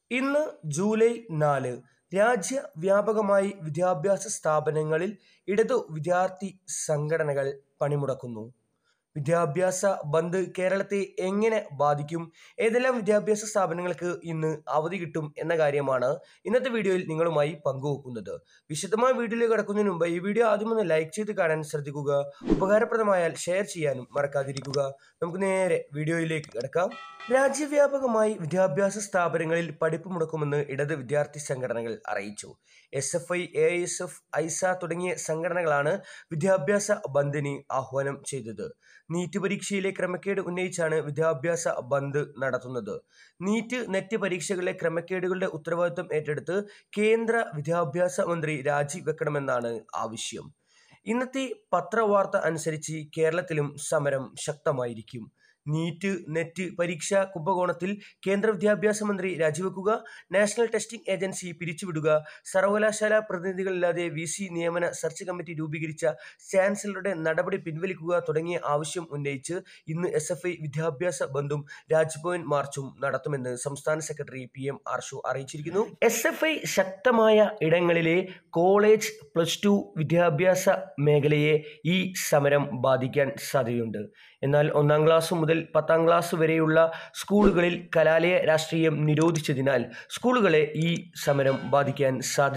ഇന്ന് ജൂലൈ 4 രാജ്യവ്യാപകമായി വിദ്യാഭ്യാസ സ്ഥാപനങ്ങളിൽ ഇടതു വിദ്യാർത്ഥി സംഘടനകൾ പണിമുടക്കുന്നു. വിദ്യാഭ്യാസ ബന്ദ് കേരളത്തെ എങ്ങനെ ബാധിക്കും? ഏതെല്ലാം വിദ്യാഭ്യാസ സ്ഥാപനങ്ങൾക്ക് ഇന്ന് അവധി കിട്ടും എന്ന കാര്യമാണ് ഇന്നത്തെ വീഡിയോയിൽ നിങ്ങളുമായി പങ്കുവെക്കുന്നത്. വിശദമായ വീഡിയോയിലേക്ക് കടക്കുന്നതിന് മുമ്പ് ഈ വീഡിയോ ആദ്യം ഒന്ന് ലൈക്ക് ചെയ്ത് കാണാൻ ശ്രദ്ധിക്കുക. ഉപകാരപ്രദമായാൽ ഷെയർ ചെയ്യാനും മറക്കാതിരിക്കുക. നമുക്ക് നേരെ വീഡിയോയിലേക്ക് കടക്കാം. രാജ്യവ്യാപകമായി വിദ്യാഭ്യാസ സ്ഥാപനങ്ങളിൽ പഠിപ്പ് മുടക്കുമെന്ന് ഇടത് വിദ്യാർത്ഥി സംഘടനകൾ അറിയിച്ചു. SFI, AISF, ഐസ തുടങ്ങിയ സംഘടനകളാണ് വിദ്യാഭ്യാസ ബന്ദിന് ആഹ്വാനം ചെയ്തത്. നീറ്റ് പരീക്ഷയിലെ ക്രമക്കേട് ഉന്നയിച്ചാണ് വിദ്യാഭ്യാസ ബന്ദ് നടത്തുന്നത്. നീറ്റ്, നെറ്റ് പരീക്ഷകളിലെ ക്രമക്കേടുകളുടെ ഉത്തരവാദിത്വം ഏറ്റെടുത്ത് കേന്ദ്ര വിദ്യാഭ്യാസ മന്ത്രി രാജിവെക്കണമെന്നാണ് ആവശ്യം. ഇന്നത്തെ പത്രവാർത്ത അനുസരിച്ച് കേരളത്തിലും സമരം ശക്തമായിരിക്കും. നീറ്റ്, നെറ്റ് പരീക്ഷാ കുംഭകോണത്തിൽ കേന്ദ്ര വിദ്യാഭ്യാസ മന്ത്രി രാജിവെക്കുക, നാഷണൽ ടെസ്റ്റിംഗ് ഏജൻസി പിരിച്ചുവിടുക, സർവകലാശാല പ്രതിനിധികളില്ലാതെ VC നിയമന സെർച്ച് കമ്മിറ്റി രൂപീകരിച്ച ചാൻസലറുടെ നടപടി പിൻവലിക്കുക തുടങ്ങിയ ആവശ്യം ഉന്നയിച്ച് ഇന്ന് SFI വിദ്യാഭ്യാസ ബന്ദും രാജ്ഭവൻ മാർച്ചും നടത്തുമെന്ന് സംസ്ഥാന സെക്രട്ടറി PM ആർഷോ അറിയിച്ചിരിക്കുന്നു. SFI ശക്തമായ ഇടങ്ങളിലെ കോളേജ്, +2 വിദ്യാഭ്യാസ മേഖലയെ ഈ സമരം ബാധിക്കാൻ സാധ്യതയുണ്ട്. എന്നാൽ 1ാം ക്ലാസ് മുതൽ 10ാം ക്ലാസ് വരെയുള്ള സ്കൂളുകളിൽ കലാലയ രാഷ്ട്രീയം നിരോധിച്ചതിനാൽ സ്കൂളുകളെ ഈ സമരം ബാധിക്കാൻ സാധ്യത